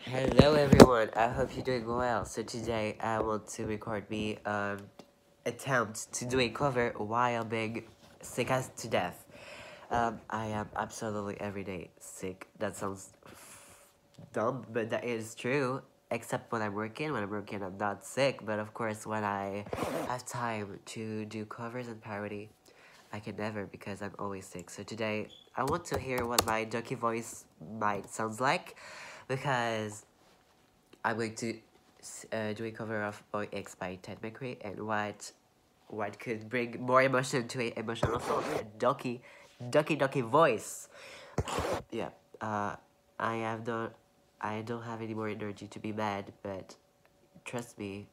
Hello everyone, I hope you're doing well. So today I want to record me attempt to do a cover while being sick as to death. I am absolutely everyday sick. That sounds dumb, but that is true. Except when I'm working. When I'm working, I'm not sick. But of course, when I have time to do covers and parody, I can never because I'm always sick. So today, I want to hear what my ducky voice might sounds like, because I'm going to do a cover of Boy X by Ted McRae, and what could bring more emotion to a emotional song, a ducky voice. Yeah, I have no, I don't have any more energy to be mad, but trust me,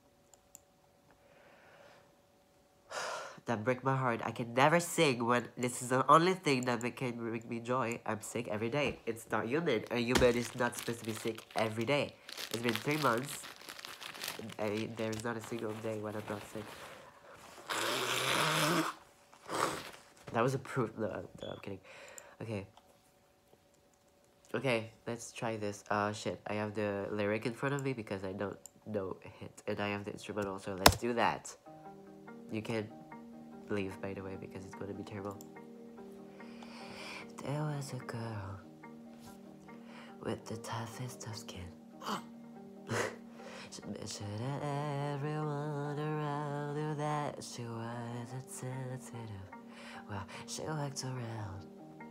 that break my heart. I can never sing when this is the only thing that can bring me joy. I'm sick every day. It's not human. A human is not supposed to be sick every day. It's been 3 months. There's not a single day when I'm not sick. That was a proof. No, I'm kidding. Okay. Okay, let's try this. Shit. I have the lyric in front of me because I don't know it. And I have the instrumental, so let's do that. You can leave, by the way, because it's gonna be terrible. There was a girl with the toughest of skin. She mentioned to everyone around her that she wasn't sensitive. Well, she walked around,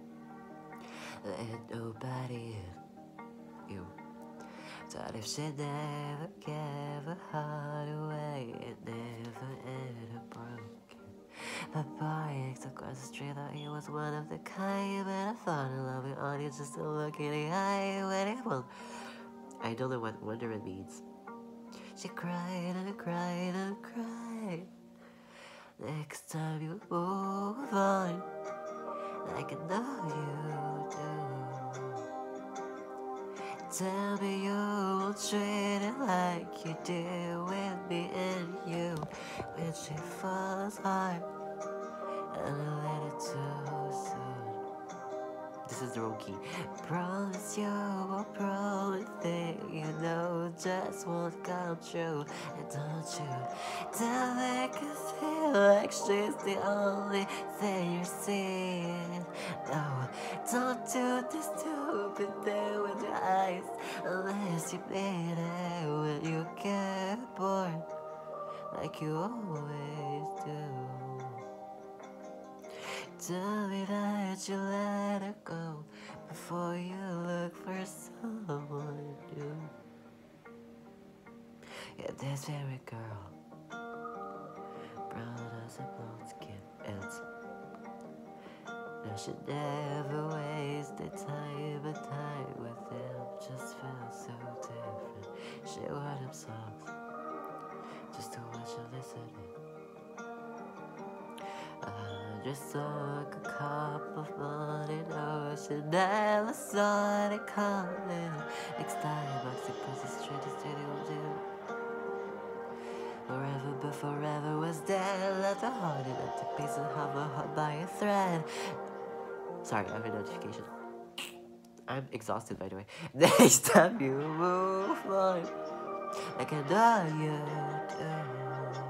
let nobody in. You thought if she never gave her heart away, it never ended up broken. But boy across the street thought he was one of the kind, but I thought I love it on you just to look in the eye when it won't. I don't know what wonder it means. She cried and cried and cried. Next time you move on, like I know you do. Tell me you won't treat it like you did with me and you. When she falls hard, and I let it too soon. This is the wrong key. Promise you will promise that you know just won't come true. And don't you make her feel like she's the only thing you're seeing. No, don't do this stupid thing with your eyes unless you mean it when you get bored, like you always do. Tell me that you let her go before you look for someone new. Yeah, this very girl, brown as a blonde skin, and no, she never wasted time, but time with them just felt so different. She wrote them songs just to watch her listening. Just took a cup of money, no, she never saw it coming. Next time I see across the street, it's do. Forever, but forever was dead. Left her heart in empty pieces, half a heart by a thread. Sorry, I have a notification. I'm exhausted, by the way. Next time you move on, like I know you do.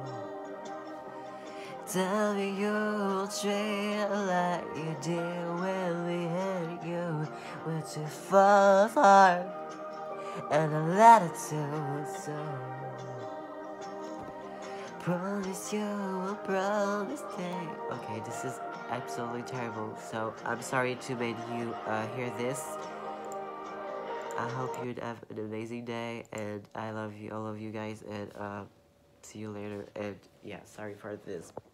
Tell me you'll treat it like you did when we hit you. When you fall apart, and I let it too soon. Promise you will promise thing. Okay, this is absolutely terrible, so I'm sorry to make you hear this. I hope you'd have an amazing day, and I love you, all of you guys, and see you later. And yeah, sorry for this.